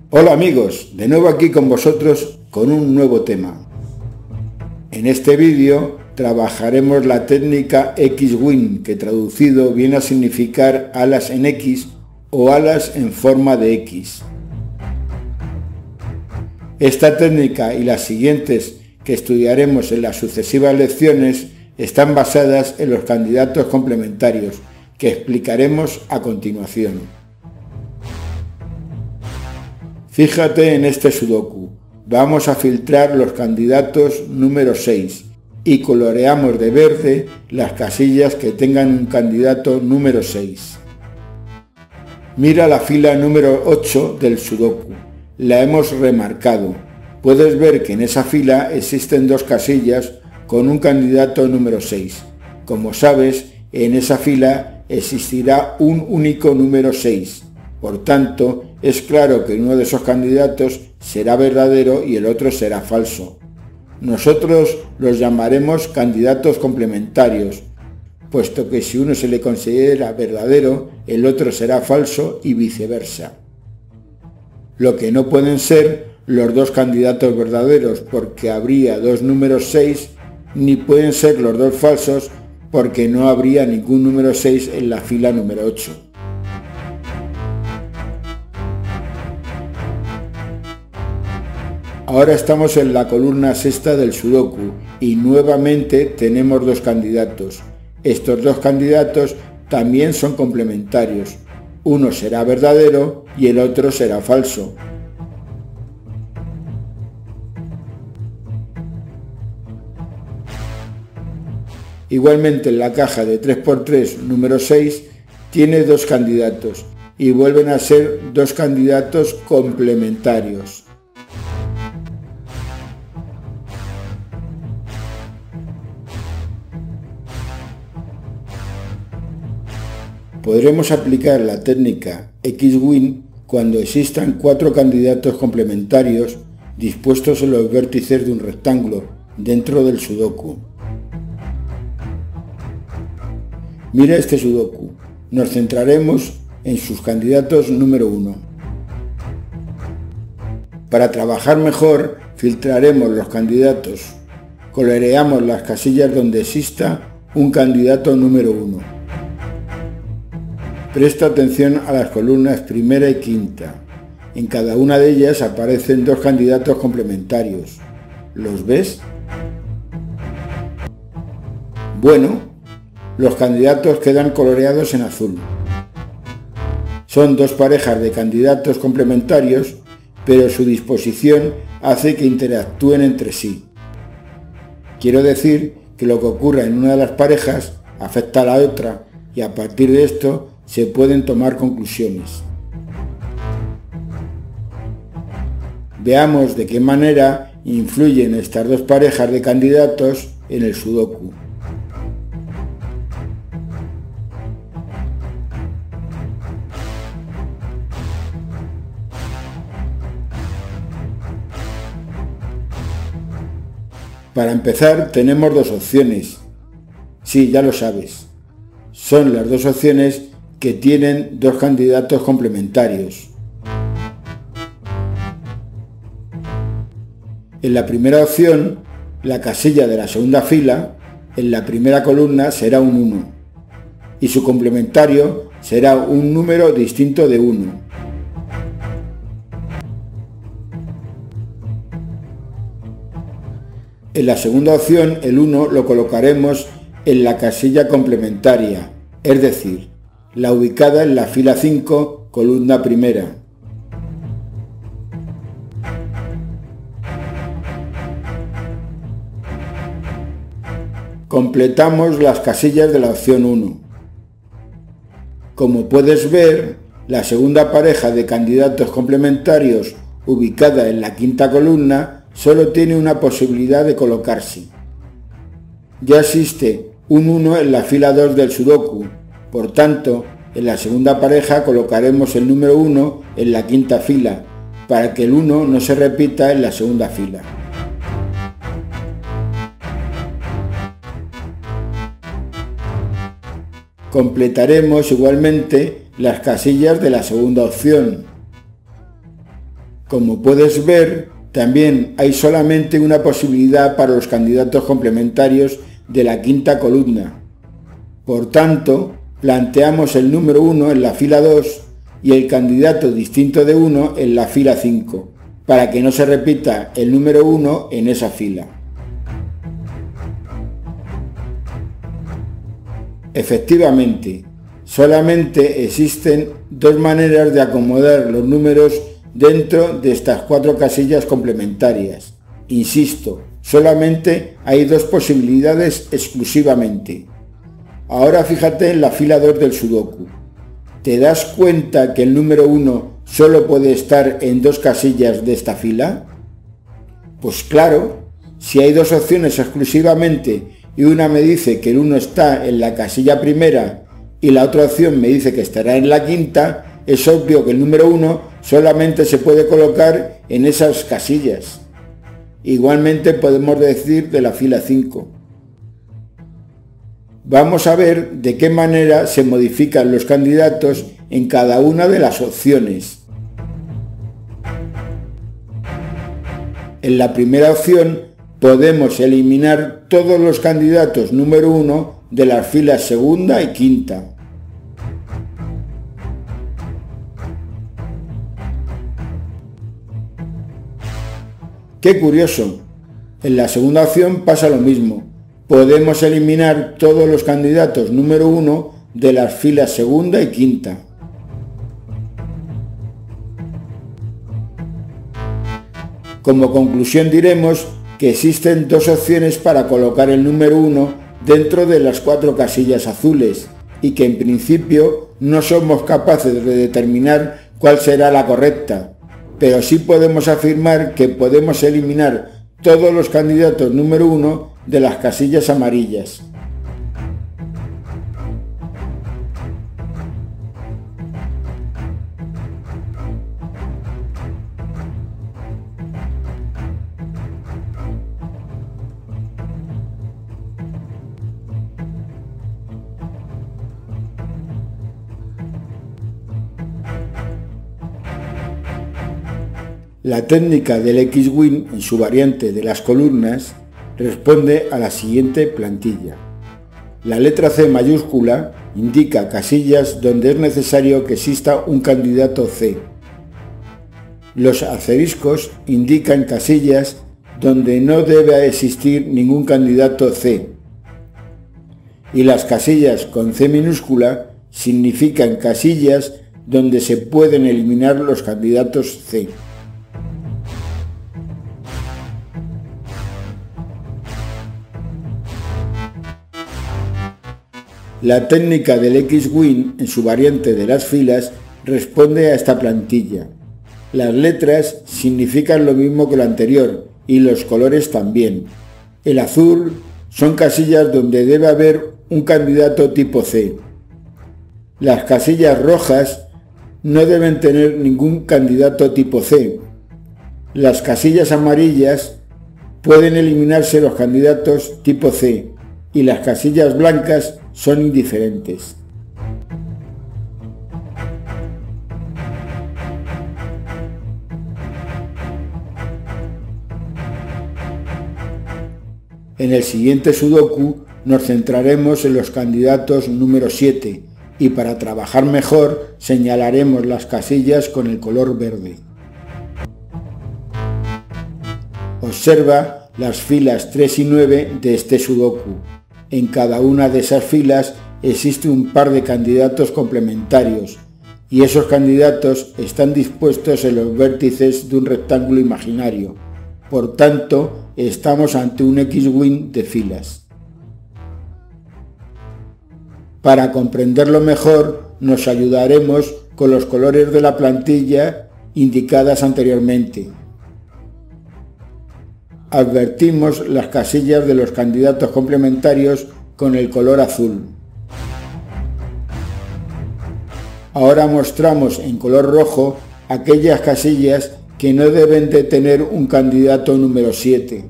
Hola amigos, de nuevo aquí con vosotros con un nuevo tema. En este vídeo trabajaremos la técnica X-Wing, que traducido viene a significar alas en X o alas en forma de X. Esta técnica y las siguientes que estudiaremos en las sucesivas lecciones están basadas en los candidatos complementarios que explicaremos a continuación. Fíjate en este sudoku. Vamos a filtrar los candidatos número 6 y coloreamos de verde las casillas que tengan un candidato número 6. Mira la fila número 8 del sudoku. La hemos remarcado. Puedes ver que en esa fila existen dos casillas con un candidato número 6. Como sabes, en esa fila existirá un único número 6. Por tanto, es claro que uno de esos candidatos será verdadero y el otro será falso. Nosotros los llamaremos candidatos complementarios, puesto que si uno se le considera verdadero, el otro será falso y viceversa. Lo que no pueden ser los dos candidatos verdaderos, porque habría dos números 6, ni pueden ser los dos falsos, porque no habría ningún número 6 en la fila número 8. Ahora estamos en la columna sexta del sudoku y nuevamente tenemos dos candidatos. Estos dos candidatos también son complementarios. Uno será verdadero y el otro será falso. Igualmente en la caja de 3×3 número 6 tiene dos candidatos y vuelven a ser dos candidatos complementarios. Podremos aplicar la técnica X-Wing cuando existan cuatro candidatos complementarios dispuestos en los vértices de un rectángulo dentro del sudoku. Mira este sudoku. Nos centraremos en sus candidatos número 1. Para trabajar mejor, filtraremos los candidatos. Coloreamos las casillas donde exista un candidato número 1. Presta atención a las columnas primera y quinta. En cada una de ellas aparecen dos candidatos complementarios. ¿Los ves? Bueno, los candidatos quedan coloreados en azul. Son dos parejas de candidatos complementarios, pero su disposición hace que interactúen entre sí. Quiero decir que lo que ocurra en una de las parejas afecta a la otra y a partir de esto se pueden tomar conclusiones. Veamos de qué manera influyen estas dos parejas de candidatos en el sudoku. Para empezar tenemos dos opciones. Sí, ya lo sabes. Son las dos opciones que tienen dos candidatos complementarios. En la primera opción, la casilla de la segunda fila, en la primera columna será un 1 y su complementario será un número distinto de 1. En la segunda opción, el 1 lo colocaremos en la casilla complementaria, es decir, la ubicada en la fila 5, columna primera. Completamos las casillas de la opción 1. Como puedes ver, la segunda pareja de candidatos complementarios ubicada en la quinta columna solo tiene una posibilidad de colocarse. Ya existe un 1 en la fila 2 del sudoku. Por tanto, en la segunda pareja colocaremos el número 1 en la quinta fila, para que el 1 no se repita en la segunda fila. Completaremos igualmente las casillas de la segunda opción. Como puedes ver, también hay solamente una posibilidad para los candidatos complementarios de la quinta columna. Por tanto, planteamos el número 1 en la fila 2 y el candidato distinto de 1 en la fila 5, para que no se repita el número 1 en esa fila. Efectivamente, solamente existen dos maneras de acomodar los números dentro de estas 4 casillas complementarias. Insisto, solamente hay 2 posibilidades exclusivamente. Ahora fíjate en la fila 2 del sudoku. ¿Te das cuenta que el número 1 solo puede estar en 2 casillas de esta fila? Pues claro, si hay 2 opciones exclusivamente y una me dice que el 1 está en la casilla primera y la otra opción me dice que estará en la quinta, es obvio que el número 1 solamente se puede colocar en esas casillas. Igualmente podemos decir de la fila 5. Vamos a ver de qué manera se modifican los candidatos en cada una de las opciones. En la primera opción podemos eliminar todos los candidatos número 1 de las filas segunda y quinta. ¡Qué curioso! En la segunda opción pasa lo mismo. Podemos eliminar todos los candidatos número 1 de las filas segunda y quinta. Como conclusión diremos que existen 2 opciones para colocar el número 1 dentro de las 4 casillas azules y que en principio no somos capaces de determinar cuál será la correcta, pero sí podemos afirmar que podemos eliminar todos los candidatos número 1 de las casillas amarillas. La técnica del X-Wing en su variante de las columnas responde a la siguiente plantilla. La letra C mayúscula indica casillas donde es necesario que exista un candidato C. Los asteriscos indican casillas donde no debe existir ningún candidato C. Y las casillas con C minúscula significan casillas donde se pueden eliminar los candidatos C. La técnica del X-Wing en su variante de las filas responde a esta plantilla. Las letras significan lo mismo que lo anterior y los colores también. El azul son casillas donde debe haber un candidato tipo C. Las casillas rojas no deben tener ningún candidato tipo C. Las casillas amarillas pueden eliminarse los candidatos tipo C y las casillas blancas son indiferentes. En el siguiente sudoku nos centraremos en los candidatos número 7 y para trabajar mejor señalaremos las casillas con el color verde. Observa las filas 3 y 9 de este sudoku. En cada una de esas filas existe un par de candidatos complementarios y esos candidatos están dispuestos en los vértices de un rectángulo imaginario. Por tanto, estamos ante un X-Wing de filas. Para comprenderlo mejor, nos ayudaremos con los colores de la plantilla indicadas anteriormente. Advertimos las casillas de los candidatos complementarios con el color azul. Ahora mostramos en color rojo aquellas casillas que no deben de tener un candidato número 7.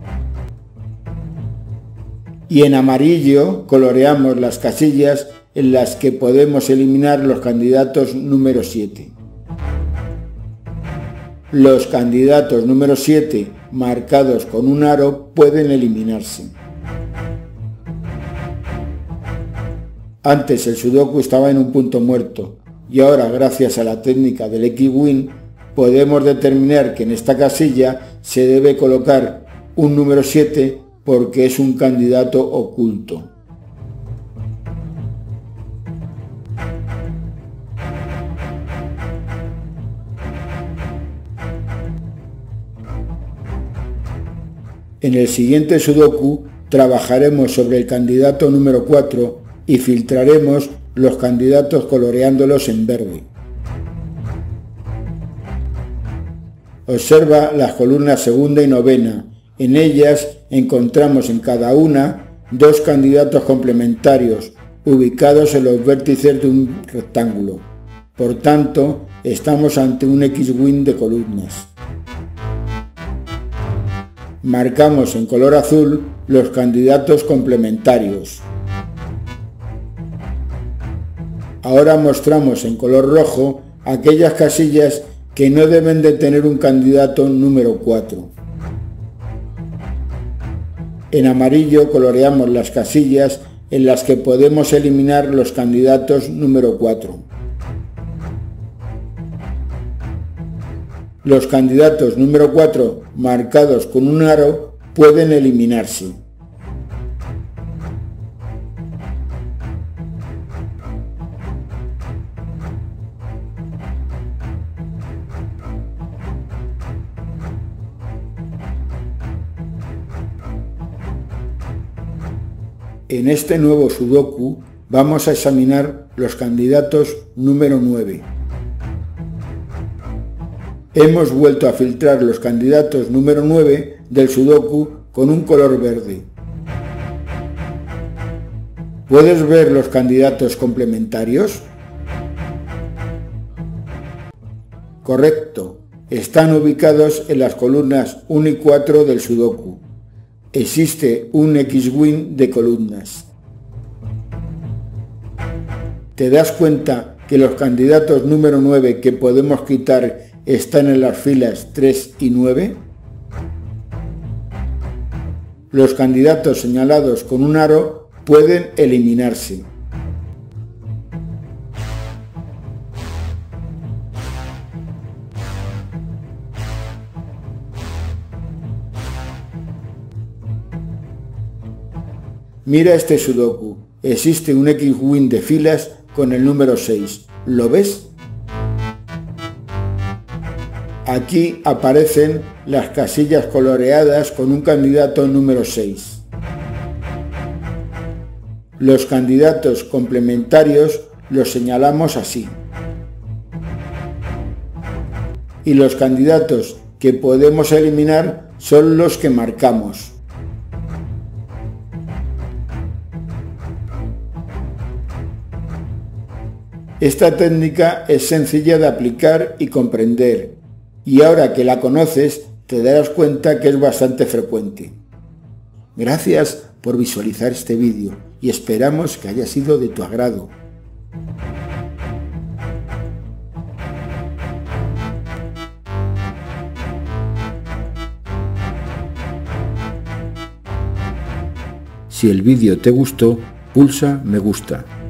Y en amarillo coloreamos las casillas en las que podemos eliminar los candidatos número 7. Los candidatos número 7 marcados con un aro pueden eliminarse. Antes el sudoku estaba en un punto muerto y ahora, gracias a la técnica del X-Win, podemos determinar que en esta casilla se debe colocar un número 7 porque es un candidato oculto. En el siguiente sudoku trabajaremos sobre el candidato número 4 y filtraremos los candidatos coloreándolos en verde. Observa las columnas segunda y novena. En ellas encontramos en cada una dos candidatos complementarios ubicados en los vértices de un rectángulo. Por tanto, estamos ante un X-Wing de columnas. Marcamos en color azul los candidatos complementarios. Ahora mostramos en color rojo aquellas casillas que no deben de tener un candidato número 4. En amarillo coloreamos las casillas en las que podemos eliminar los candidatos número 4. Los candidatos número 4 marcados con un aro pueden eliminarse. En este nuevo sudoku vamos a examinar los candidatos número 9. Hemos vuelto a filtrar los candidatos número 9 del sudoku con un color verde. ¿Puedes ver los candidatos complementarios? Correcto, están ubicados en las columnas 1 y 4 del sudoku. Existe un X-Wing de columnas. ¿Te das cuenta que los candidatos número 9 que podemos quitar están en las filas 3 y 9? Los candidatos señalados con un aro pueden eliminarse. Mira este sudoku. Existe un X-Wing de filas con el número 6. ¿Lo ves? Aquí aparecen las casillas coloreadas con un candidato número 6. Los candidatos complementarios los señalamos así. Y los candidatos que podemos eliminar son los que marcamos. Esta técnica es sencilla de aplicar y comprender, y ahora que la conoces te darás cuenta que es bastante frecuente. Gracias por visualizar este vídeo y esperamos que haya sido de tu agrado. Si el vídeo te gustó, pulsa me gusta.